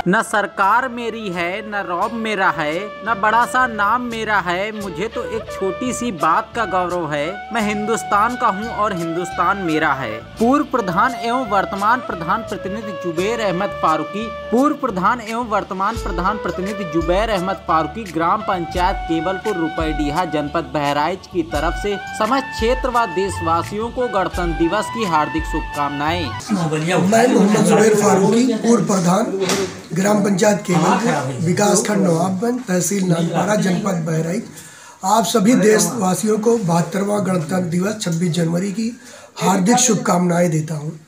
न सरकार मेरी है, न रौब मेरा है, न बड़ा सा नाम मेरा है, मुझे तो एक छोटी सी बात का गौरव है, मैं हिंदुस्तान का हूं और हिंदुस्तान मेरा है। पूर्व प्रधान एवं वर्तमान प्रधान प्रतिनिधि जुबैर अहमद फारूकी, पूर्व प्रधान एवं वर्तमान प्रधान प्रतिनिधि जुबैर अहमद फारूकी, ग्राम पंचायत केवलपुर रुपईडीहा, जनपद बहराइच की तरफ से समस्त क्षेत्र व देशवासियों को गणतंत्र दिवस की हार्दिक शुभकामनाएं। मैं मोहम्मद जुबैर फारूकी, पूर्व प्रधान, ग्राम पंचायत केवलपुर, विकास खंड नवाबगंज, तहसील नागपारा, जनपद बहराइच। आप सभी देशवासियों को 72वां गणतंत्र दिवस 26 जनवरी की हार्दिक शुभकामनाएं देता हूं।